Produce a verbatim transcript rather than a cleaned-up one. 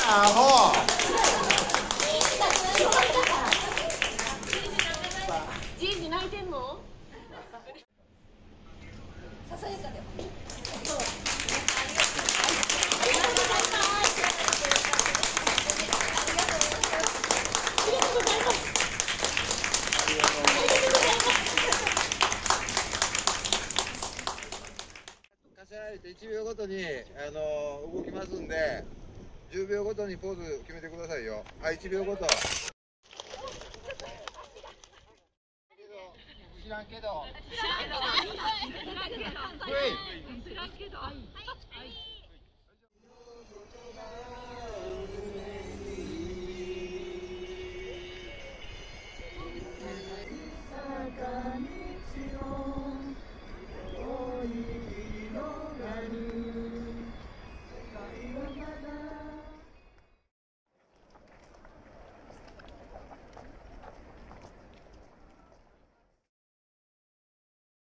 アホ。 じいじ泣いてんの？ささやかで。 いちびょうごとにあの動きますんで、じゅうびょうごとにポーズ決めてくださいよ。はい、いちびょうごと。知らんけど。知らんけど。知らんけど。知らんけど。